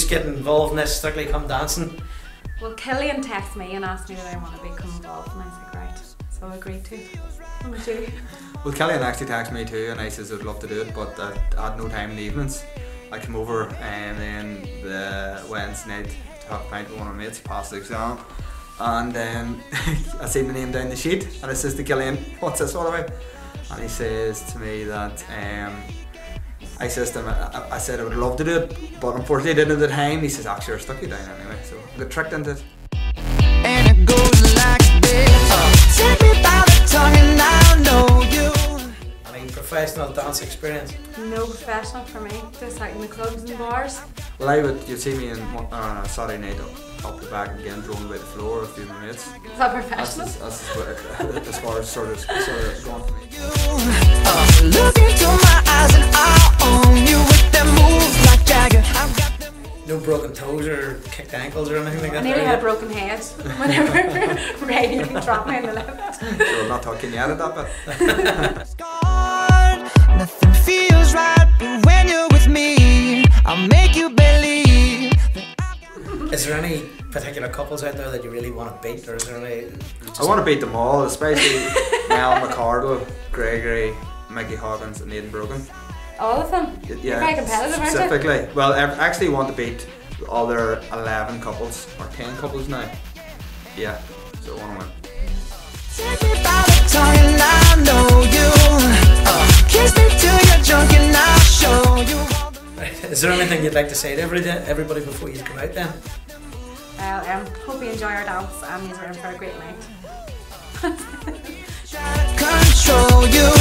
just get involved in this Strictly Come Dancing? Well, Killian texted me and asked me that I want to become involved, and I was like, right, so I agreed to. What would you? Well, Killian actually texted me too, and I says I'd love to do it, but I had no time in the evenings. I came over and then the Wednesday night to have a pint with one of my mates, passed the exam, and I seen the name down the sheet, and I says to Killian, "What's this all about?" And he says to me that I says to him, I said I would love to do it, but unfortunately I didn't at the time. He says, "Actually, I stuck you down anyway," so I got tricked into it. And it goes like this. Take me by the tongue and I'll know you. Any professional dance experience? No professional for me, just out in the clubs and bars. Well, you'd see me on a Saturday night up the back again, drone by the floor with a few of my mates. Is that professional? That's as far as sort of gone for me. Look into my eyes and I'll own you with them moves like Jagger. No broken toes or kicked ankles or anything like that? I nearly had a broken head whenever Raymond dropped me in the lift. So I'm not talking yet at that bit. Nothing feels right, but when you're with me, I'll make you believe. Is there any particular couples out there that you really want to beat, or is there any? I want to beat them all, especially Mel McCardle, Gregory, Mickey Hoggins, and Aidan Brogan. All of them? Yeah, You're very competitive, aren't you? specifically. Well, I actually want to beat the other 11 couples, or 10 couples now. Yeah, so I want to win. Take me by the tongue and I know you. Kiss me till you're drunk and I'll show you all the. Right. Is there anything you'd like to say to everybody before you come out then? Well, hope you enjoy our dance and you're in for a great night. Try to control you.